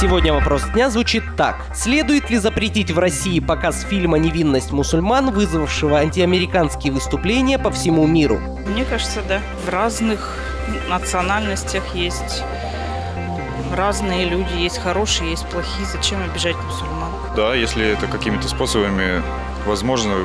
Сегодня вопрос дня звучит так. Следует ли запретить в России показ фильма «Невинность мусульман», вызвавшего антиамериканские выступления по всему миру? Мне кажется, да. В разных национальностях есть разные люди. Есть хорошие, есть плохие. Зачем обижать мусульман? Да, если это какими-то способами возможно,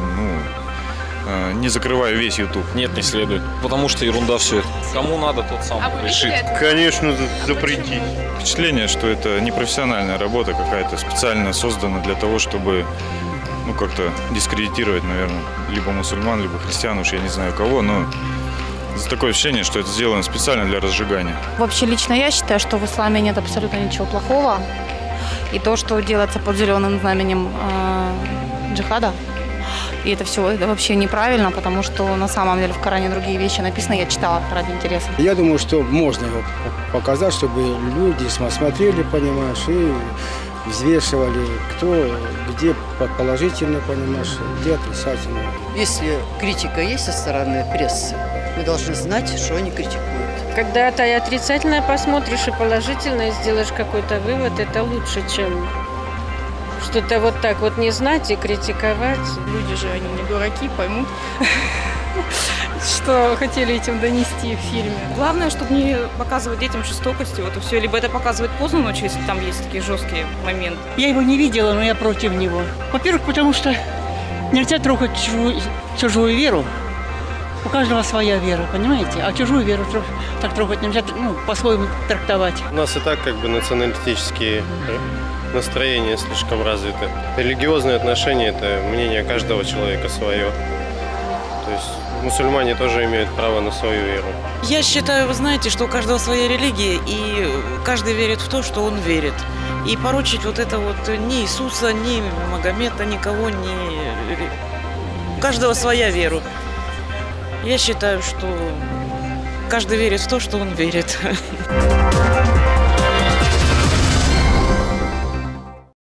не закрывая весь YouTube. Нет, не следует. Потому что ерунда все это. Кому надо, тот сам решит. Конечно, запретить. Впечатление, что это непрофессиональная работа какая-то, специально создана для того, чтобы как-то дискредитировать, наверное, либо мусульман, либо христиан, уж я не знаю кого, но такое ощущение, что это сделано специально для разжигания. Вообще, лично я считаю, что в исламе нет абсолютно ничего плохого. И то, что делается под зеленым знаменем джихада, и это все это вообще неправильно, потому что на самом деле в Коране другие вещи написаны, я читала ради интереса. Я думаю, что можно его показать, чтобы люди смотрели, понимаешь, и взвешивали, кто где положительно, понимаешь, где отрицательно. Если критика есть со стороны прессы, мы должны знать, что они критикуют. Когда ты отрицательно посмотришь и положительно сделаешь какой-то вывод, это лучше, чем что-то вот так вот не знать и критиковать. Люди же, они не дураки, поймут, Что хотели этим донести в фильме. Главное, чтобы не показывать детям жестокости, вот и все. Либо это показывать поздно ночью, если там есть такие жесткие моменты. Я его не видела, но я против него. Во-первых, потому что нельзя трогать чужую веру. У каждого своя вера, понимаете? А чужую веру так трогать нельзя, по-своему трактовать. У нас и так националистические настроения слишком развиты. Религиозные отношения – это мнение каждого человека свое. То есть мусульмане тоже имеют право на свою веру. Я считаю, вы знаете, что у каждого своя религия, и каждый верит в то, что он верит. И порочить вот это вот ни Иисуса, ни Магомета, никого, у каждого своя вера. Я считаю, что каждый верит в то, что он верит.